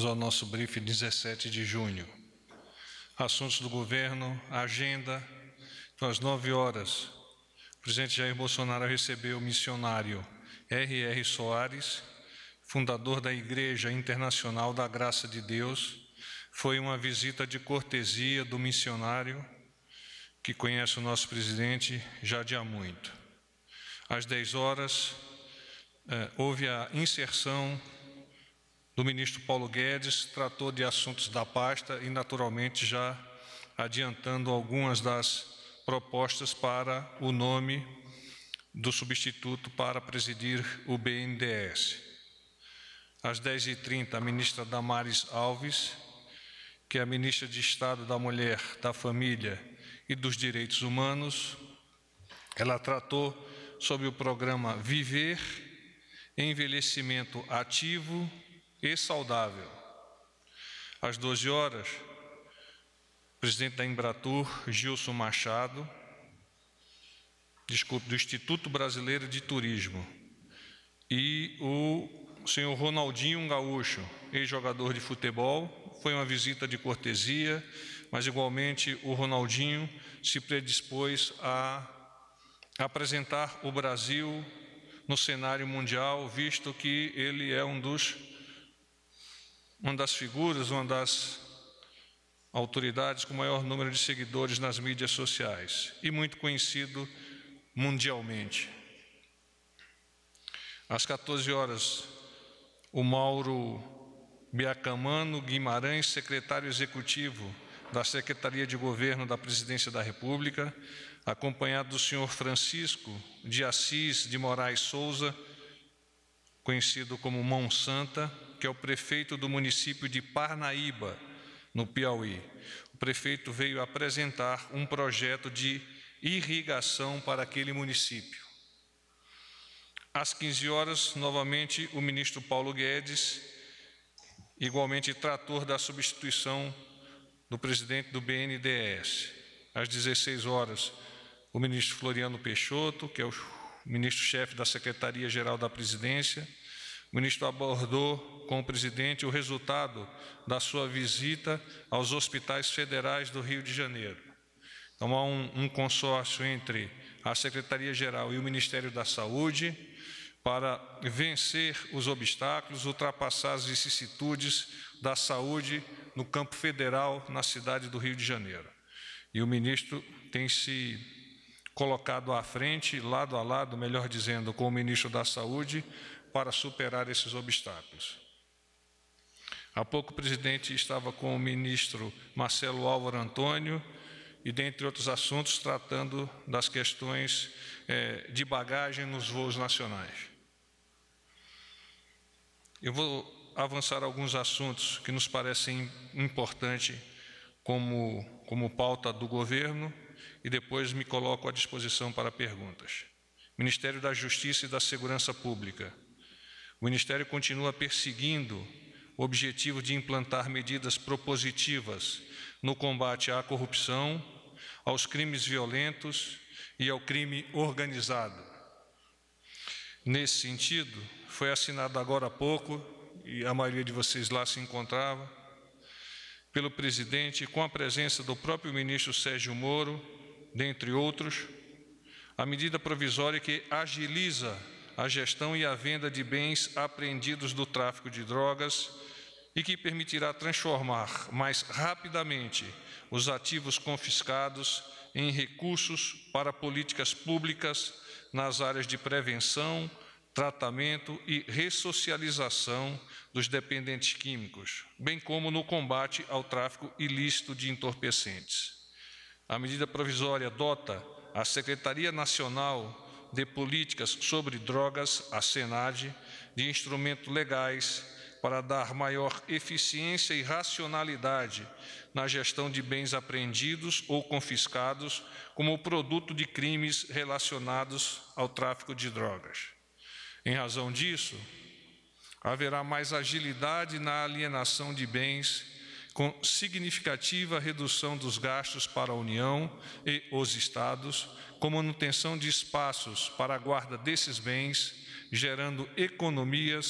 Vamos ao nosso briefing 17 de junho. Assuntos do governo, agenda. Então, às 9 horas, o presidente Jair Bolsonaro recebeu o missionário R.R. Soares, fundador da Igreja Internacional da Graça de Deus. Foi uma visita de cortesia do missionário, que conhece o nosso presidente já de há muito. Às 10 horas, houve a inserção do ministro Paulo Guedes, tratou de assuntos da pasta e, naturalmente, já adiantando algumas das propostas para o nome do substituto para presidir o BNDES. Às 10h30, a ministra Damares Alves, que é a ministra de Estado da Mulher, da Família e dos Direitos Humanos, ela tratou sobre o programa Viver, Envelhecimento Ativo e Saudável. Às 12 horas, o presidente da Embratur, Gilson Machado, do Instituto Brasileiro de Turismo, e o senhor Ronaldinho Gaúcho, ex-jogador de futebol, foi uma visita de cortesia, mas igualmente o Ronaldinho se predispôs a apresentar o Brasil no cenário mundial, visto que ele é uma das figuras, uma das autoridades com maior número de seguidores nas mídias sociais e muito conhecido mundialmente. Às 14 horas, o Mauro Biacamano Guimarães, secretário executivo da Secretaria de Governo da Presidência da República, acompanhado do senhor Francisco de Assis de Moraes Souza, conhecido como Mão Santa, que é o prefeito do município de Parnaíba, no Piauí. O prefeito veio apresentar um projeto de irrigação para aquele município. Às 15 horas, novamente, o ministro Paulo Guedes, igualmente trator da substituição do presidente do BNDES. Às 16 horas, o ministro Floriano Peixoto, que é o ministro-chefe da Secretaria-Geral da Presidência. O ministro abordou com o presidente o resultado da sua visita aos hospitais federais do Rio de Janeiro. Então, há um consórcio entre a Secretaria-Geral e o Ministério da Saúde para vencer os obstáculos, ultrapassar as vicissitudes da saúde no campo federal, na cidade do Rio de Janeiro. E o ministro tem se colocado à frente, lado a lado, melhor dizendo, com o ministro da Saúde, para superar esses obstáculos. Há pouco o presidente estava com o ministro Marcelo Álvaro Antônio e, dentre outros assuntos, tratando das questões de bagagem nos voos nacionais. Eu vou avançar alguns assuntos que nos parecem importantes como pauta do governo e depois me coloco à disposição para perguntas. Ministério da Justiça e da Segurança Pública. O Ministério continua perseguindo o objetivo de implantar medidas propositivas no combate à corrupção, aos crimes violentos e ao crime organizado. Nesse sentido, foi assinado agora há pouco, e a maioria de vocês lá se encontrava, pelo presidente, com a presença do próprio ministro Sérgio Moro, dentre outros, a medida provisória que agiliza a gestão e a venda de bens apreendidos do tráfico de drogas e que permitirá transformar mais rapidamente os ativos confiscados em recursos para políticas públicas nas áreas de prevenção, tratamento e ressocialização dos dependentes químicos, bem como no combate ao tráfico ilícito de entorpecentes. A medida provisória dota a Secretaria Nacional de Políticas sobre Drogas, a SENAD, de instrumentos legais para dar maior eficiência e racionalidade na gestão de bens apreendidos ou confiscados como produto de crimes relacionados ao tráfico de drogas. Em razão disso, haverá mais agilidade na alienação de bens, com significativa redução dos gastos para a União e os Estados, com manutenção de espaços para a guarda desses bens, gerando economias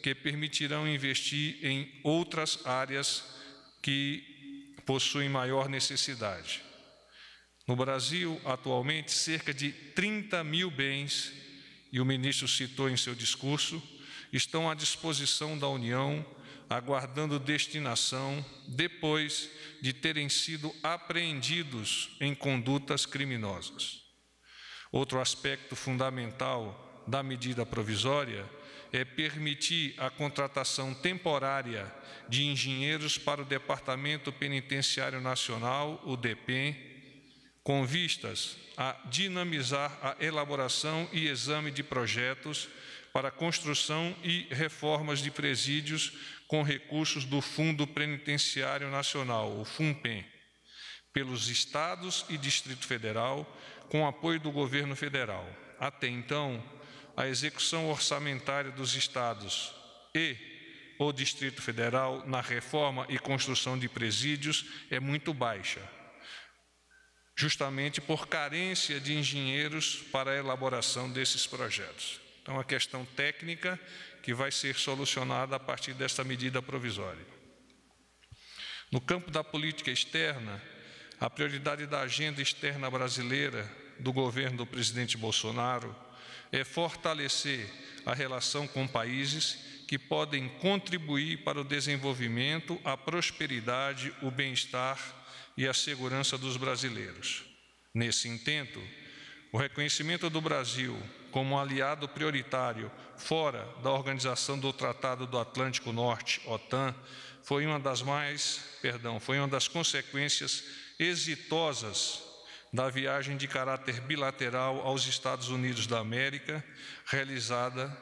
que permitirão investir em outras áreas que possuem maior necessidade. No Brasil, atualmente, cerca de 30 mil bens, e o ministro citou em seu discurso, estão à disposição da União, aguardando destinação depois de terem sido apreendidos em condutas criminosas. Outro aspecto fundamental da medida provisória é permitir a contratação temporária de engenheiros para o Departamento Penitenciário Nacional, o DEPEN, com vistas a dinamizar a elaboração e exame de projetos para construção e reformas de presídios com recursos do Fundo Penitenciário Nacional, o FUNPEN, pelos Estados e Distrito Federal, com apoio do governo federal. Até então, a execução orçamentária dos Estados e o Distrito Federal na reforma e construção de presídios é muito baixa, justamente por carência de engenheiros para a elaboração desses projetos. Então, é uma questão técnica que vai ser solucionada a partir desta medida provisória. No campo da política externa, a prioridade da agenda externa brasileira do governo do presidente Bolsonaro é fortalecer a relação com países que podem contribuir para o desenvolvimento, a prosperidade, o bem-estar e a segurança dos brasileiros. Nesse intento, o reconhecimento do Brasil como aliado prioritário fora da Organização do Tratado do Atlântico Norte, OTAN, foi uma das consequências exitosas da viagem de caráter bilateral aos Estados Unidos da América, realizada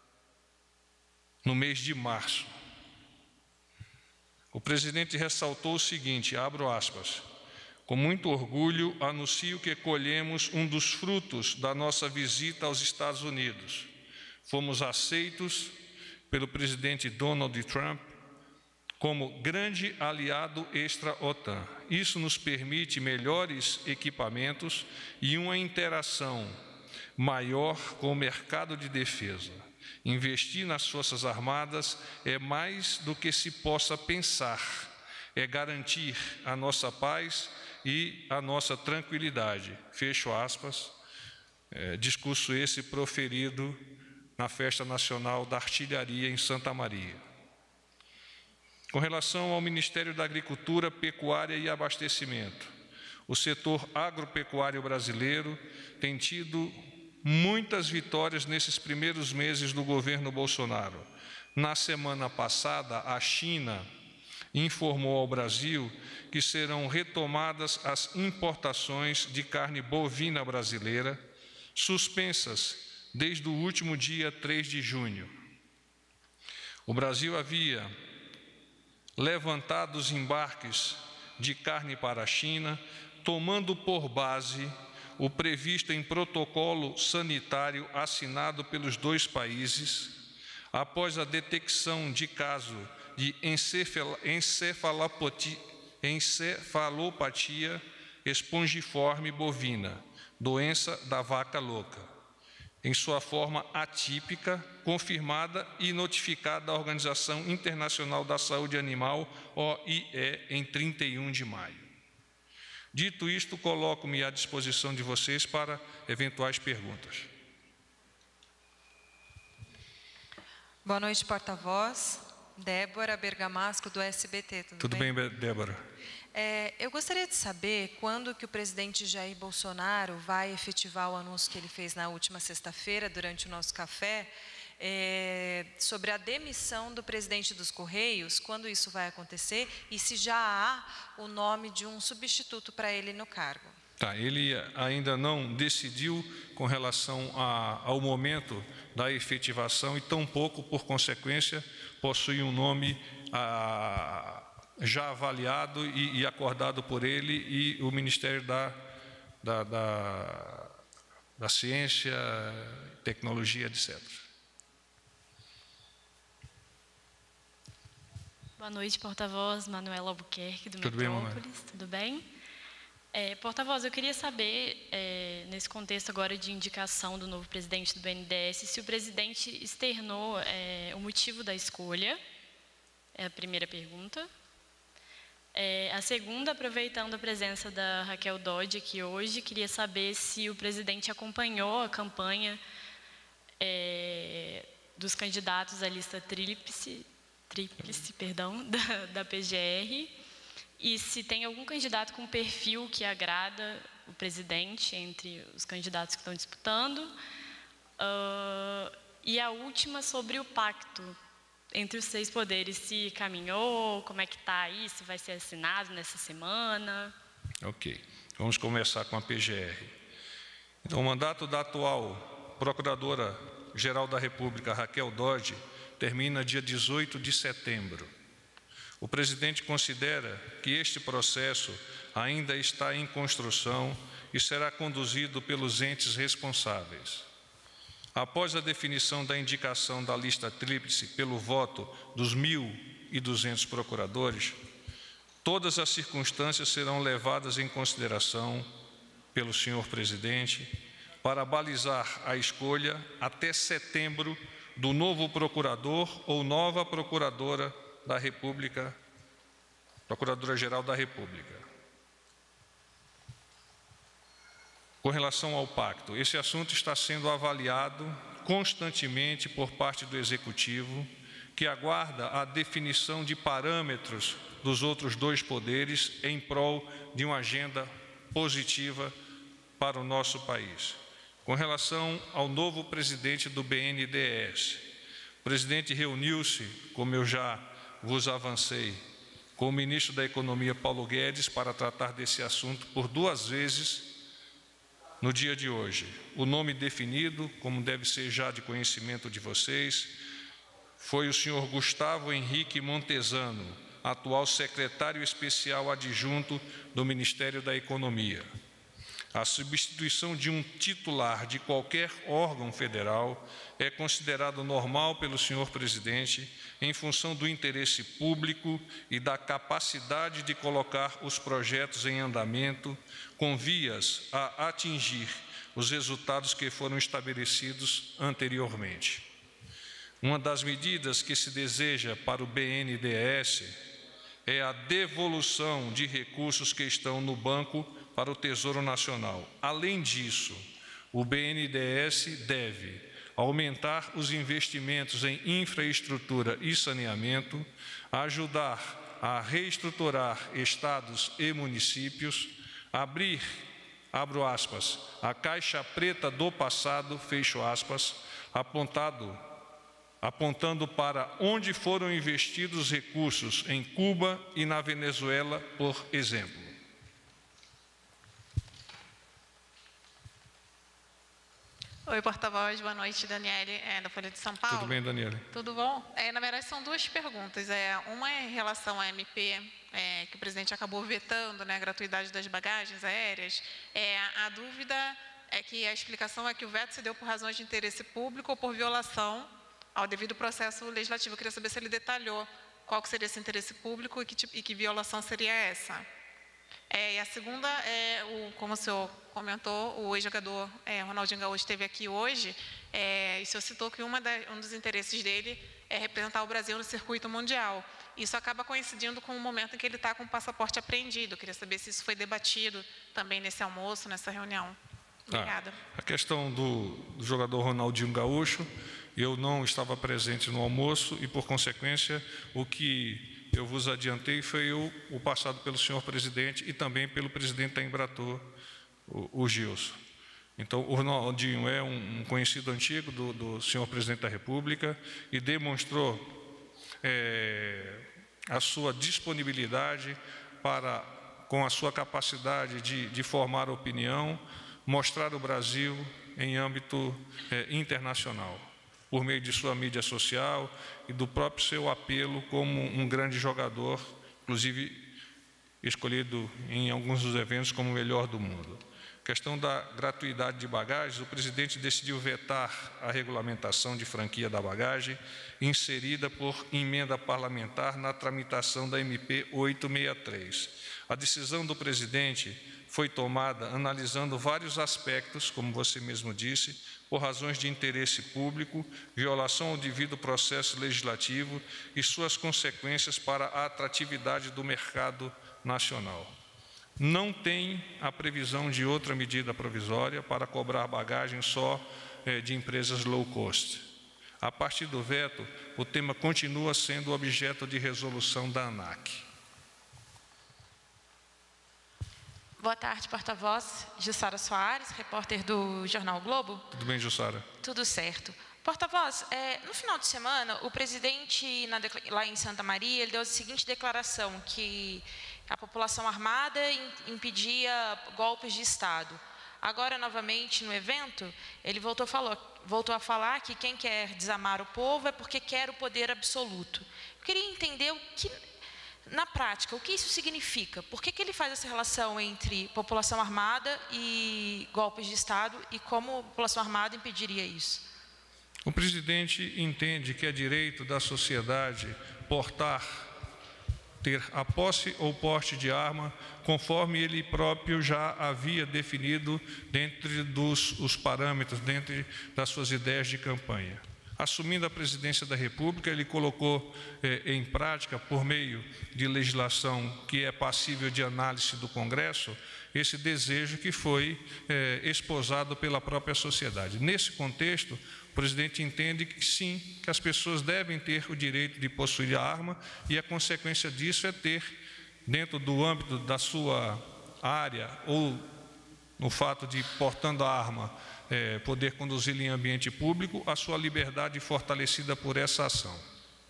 no mês de março. O presidente ressaltou o seguinte, abro aspas, com muito orgulho anuncio que colhemos um dos frutos da nossa visita aos Estados Unidos. Fomos aceitos pelo presidente Donald Trump como grande aliado extra-OTAN. Isso nos permite melhores equipamentos e uma interação maior com o mercado de defesa. Investir nas Forças Armadas é mais do que se possa pensar, é garantir a nossa paz e a nossa tranquilidade. Fecho aspas, discurso esse proferido na Festa Nacional da Artilharia em Santa Maria. Com relação ao Ministério da Agricultura, Pecuária e Abastecimento, o setor agropecuário brasileiro tem tido muitas vitórias nesses primeiros meses do governo Bolsonaro. Na semana passada, a China informou ao Brasil que serão retomadas as importações de carne bovina brasileira, suspensas desde o último dia 3 de junho. O Brasil havia levantado os embarques de carne para a China, tomando por base o previsto em protocolo sanitário assinado pelos dois países, após a detecção de caso de encefalopatia espongiforme bovina, doença da vaca louca, em sua forma atípica, confirmada e notificada à Organização Internacional da Saúde Animal, OIE, em 31 de maio. Dito isto, coloco-me à disposição de vocês para eventuais perguntas. Boa noite, porta-voz. Débora Bergamasco, do SBT. Tudo bem, Débora? Eu gostaria de saber quando que o presidente Jair Bolsonaro vai efetivar o anúncio que ele fez na última sexta-feira, durante o nosso café, sobre a demissão do presidente dos Correios, quando isso vai acontecer e se já há o nome de um substituto para ele no cargo. Tá, ele ainda não decidiu com relação ao momento da efetivação e tampouco, por consequência, possui um nome já avaliado e acordado por ele e o Ministério da Ciência, Tecnologia, etc. Boa noite, porta-voz, Manuela Albuquerque, do Tudo bem, Metrópolis. Tudo bem? Porta-voz, eu queria saber, nesse contexto agora de indicação do novo presidente do BNDES, se o presidente externou o motivo da escolha, é a primeira pergunta. A segunda, aproveitando a presença da Raquel Dodge aqui hoje, queria saber se o presidente acompanhou a campanha dos candidatos à lista tríplice, da PGR, e se tem algum candidato com perfil que agrada o presidente entre os candidatos que estão disputando. E a última sobre o pacto entre os 6 poderes, se caminhou, como é que está aí, se vai ser assinado nessa semana. Ok, vamos começar com a PGR. Então, o mandato da atual Procuradora-Geral da República, Raquel Dodge, termina dia 18 de setembro. O presidente considera que este processo ainda está em construção e será conduzido pelos entes responsáveis. Após a definição da indicação da lista tríplice pelo voto dos 1.200 procuradores, todas as circunstâncias serão levadas em consideração pelo senhor presidente para balizar a escolha até setembro do novo procurador ou nova procuradora da República, Procuradora-Geral da República. Com relação ao pacto, esse assunto está sendo avaliado constantemente por parte do Executivo, que aguarda a definição de parâmetros dos outros 2 poderes em prol de uma agenda positiva para o nosso país. Com relação ao novo presidente do BNDES, o presidente reuniu-se, como eu já vos avancei, com o ministro da Economia, Paulo Guedes, para tratar desse assunto por 2 vezes no dia de hoje. O nome definido, como deve ser já de conhecimento de vocês, foi o senhor Gustavo Henrique Montesano, atual secretário especial adjunto do Ministério da Economia. A substituição de um titular de qualquer órgão federal é considerado normal pelo senhor presidente em função do interesse público e da capacidade de colocar os projetos em andamento com vias a atingir os resultados que foram estabelecidos anteriormente. Uma das medidas que se deseja para o BNDES é a devolução de recursos que estão no banco para o Tesouro Nacional. Além disso, o BNDES deve aumentar os investimentos em infraestrutura e saneamento, ajudar a reestruturar estados e municípios, abrir, abro aspas, a caixa preta do passado, fecho aspas, apontando para onde foram investidos os recursos em Cuba e na Venezuela, por exemplo. Oi, porta-voz, boa noite, Daniele, da Folha de São Paulo. Tudo bem, Daniele? Tudo bom? Na verdade, são 2 perguntas. Uma é em relação à MP, que o presidente acabou vetando, né, a gratuidade das bagagens aéreas. A dúvida é que a explicação é que o veto se deu por razões de interesse público ou por violação ao devido processo legislativo. Eu queria saber se ele detalhou qual que seria esse interesse público e que violação seria essa. E a segunda como o senhor comentou, o ex-jogador Ronaldinho Gaúcho esteve aqui hoje, e o senhor citou que um dos interesses dele é representar o Brasil no circuito mundial. Isso acaba coincidindo com o momento em que ele está com o passaporte apreendido. Eu queria saber se isso foi debatido também nesse almoço, nessa reunião. Obrigada. A questão do jogador Ronaldinho Gaúcho, eu não estava presente no almoço e, por consequência, o que eu vos adiantei foi o passado pelo senhor presidente e também pelo presidente da Embratur, o Gilson. Então, o Ronaldinho é um conhecido antigo do senhor presidente da República e demonstrou a sua disponibilidade para, com a sua capacidade de formar opinião, mostrar o Brasil em âmbito internacional, por meio de sua mídia social e do próprio seu apelo como um grande jogador, inclusive escolhido em alguns dos eventos como o melhor do mundo. Questão da gratuidade de bagagens, o presidente decidiu vetar a regulamentação de franquia da bagagem, inserida por emenda parlamentar na tramitação da MP 863. A decisão do presidente foi tomada analisando vários aspectos, como você mesmo disse, por razões de interesse público, violação ao devido processo legislativo e suas consequências para a atratividade do mercado nacional. Não tem a previsão de outra medida provisória para cobrar bagagem só de empresas low cost. A partir do veto, o tema continua sendo objeto de resolução da ANAC. Boa tarde, porta-voz. Jussara Soares, repórter do Jornal o Globo. Tudo bem, Jussara? Tudo certo. Porta-voz, no final de semana, o presidente, lá em Santa Maria, ele deu a seguinte declaração, que a população armada impedia golpes de Estado. Agora, novamente, no evento, ele voltou a falar que quem quer desarmar o povo é porque quer o poder absoluto. Eu queria entender o que, na prática, o que isso significa. Por que ele faz essa relação entre população armada e golpes de Estado e como a população armada impediria isso? O presidente entende que é direito da sociedade ter a posse ou porte de arma, conforme ele próprio já havia definido dentro dos parâmetros, dentro das suas ideias de campanha. Assumindo a presidência da República, ele colocou em prática, por meio de legislação que é passível de análise do Congresso, esse desejo que foi esposado pela própria sociedade. Nesse contexto, o presidente entende que sim, que as pessoas devem ter o direito de possuir a arma e a consequência disso é ter, dentro do âmbito da sua área ou no fato de, portando a arma, poder conduzi-la em ambiente público, a sua liberdade fortalecida por essa ação.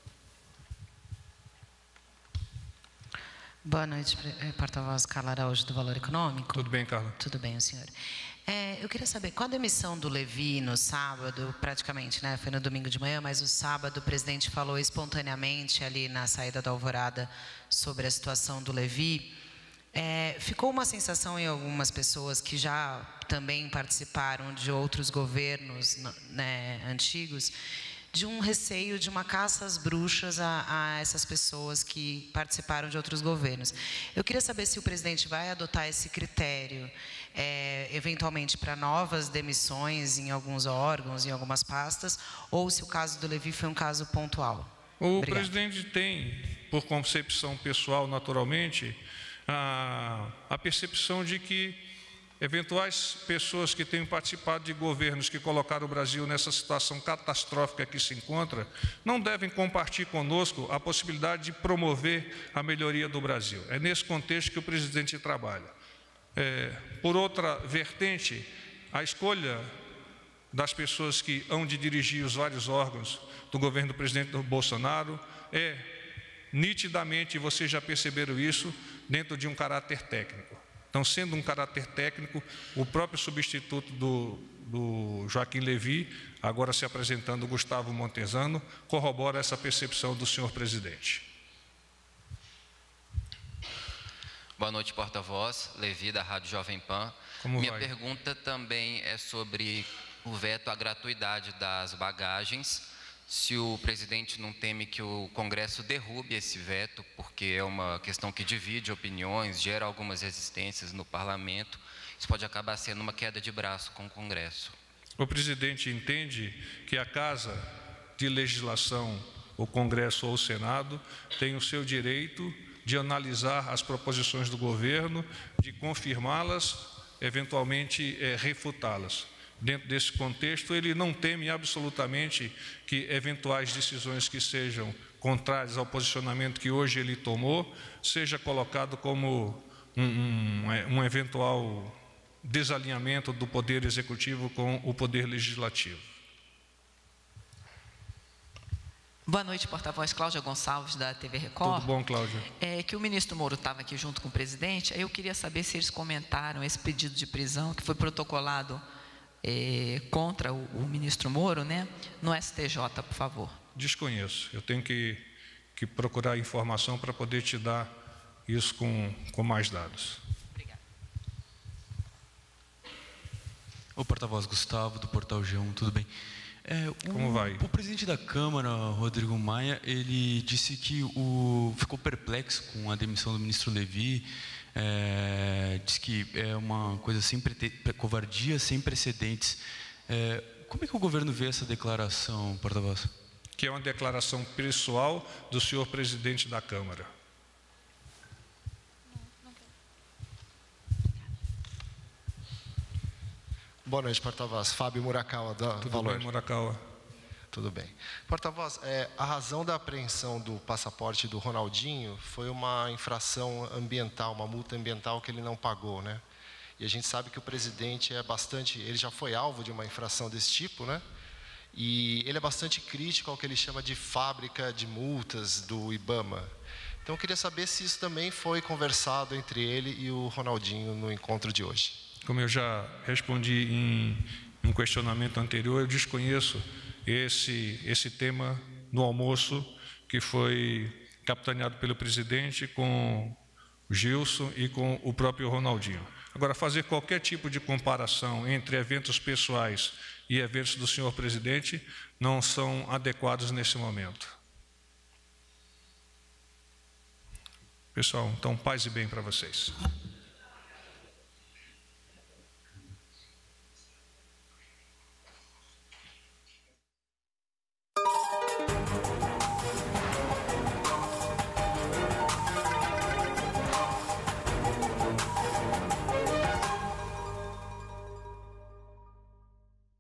Boa noite, porta-voz Carla Araújo, do Valor Econômico. Tudo bem, Carla? Tudo bem, o senhor. Eu queria saber, com a demissão do Levi no sábado, praticamente, né, foi no domingo de manhã, mas o sábado o presidente falou espontaneamente ali na saída da Alvorada sobre a situação do Levi. Ficou uma sensação em algumas pessoas que já também participaram de outros governos, né, antigos, de um receio de uma caça às bruxas a essas pessoas que participaram de outros governos. Eu queria saber se o presidente vai adotar esse critério, eventualmente para novas demissões em alguns órgãos, em algumas pastas, ou se o caso do Levi foi um caso pontual. O presidente tem, por concepção pessoal, naturalmente, a percepção de que eventuais pessoas que tenham participado de governos que colocaram o Brasil nessa situação catastrófica que se encontra, não devem compartilhar conosco a possibilidade de promover a melhoria do Brasil. É nesse contexto que o presidente trabalha. Por outra vertente, a escolha das pessoas que hão de dirigir os vários órgãos do governo do presidente Bolsonaro nitidamente, vocês já perceberam isso, dentro de um caráter técnico. Então, sendo um caráter técnico, o próprio substituto do Joaquim Levy, agora se apresentando o Gustavo Montezano, corrobora essa percepção do senhor presidente. Boa noite, porta-voz. Levy, da Rádio Jovem Pan. Minha pergunta também é sobre o veto à gratuidade das bagagens. Se o presidente não teme que o Congresso derrube esse veto, porque é uma questão que divide opiniões, gera algumas resistências no parlamento, isso pode acabar sendo uma queda de braço com o Congresso. O presidente entende que a Casa de Legislação, o Congresso ou o Senado, tem o seu direito de analisar as proposições do governo, de confirmá-las, eventualmente refutá-las. Dentro desse contexto, ele não teme absolutamente que eventuais decisões que sejam contrárias ao posicionamento que hoje ele tomou, seja colocado como um eventual desalinhamento do Poder Executivo com o Poder Legislativo. Boa noite, porta-voz Cláudia Gonçalves, da TV Record. Tudo bom, Cláudia? Que o ministro Moro estava aqui junto com o presidente, aí eu queria saber se eles comentaram esse pedido de prisão que foi protocolado contra o ministro Moro, né, no STJ, por favor. Desconheço. Eu tenho que procurar informação para poder te dar isso com mais dados. Obrigada. O porta-voz Gustavo, do Portal G1, tudo bem? Como vai? O presidente da Câmara, Rodrigo Maia, ele disse que ficou perplexo com a demissão do ministro Levy, diz que é uma coisa covardia sem precedentes. Como é que o governo vê essa declaração, porta-voz? Que é uma declaração pessoal do senhor presidente da Câmara. Boa noite, porta-voz. Fábio Murakawa, da Tudo Valor. bem, Murakawa? Tudo bem. Porta-voz, a razão da apreensão do passaporte do Ronaldinho foi uma infração ambiental, uma multa ambiental que ele não pagou, né? E a gente sabe que o presidente ele já foi alvo de uma infração desse tipo, né? E ele é bastante crítico ao que ele chama de fábrica de multas do IBAMA. Então, eu queria saber se isso também foi conversado entre ele e o Ronaldinho no encontro de hoje. Como eu já respondi em um questionamento anterior, eu desconheço esse tema no almoço que foi capitaneado pelo presidente com o Gilson e com o próprio Ronaldinho. Agora, fazer qualquer tipo de comparação entre eventos pessoais e eventos do senhor presidente não são adequados nesse momento. Pessoal, então, paz e bem para vocês.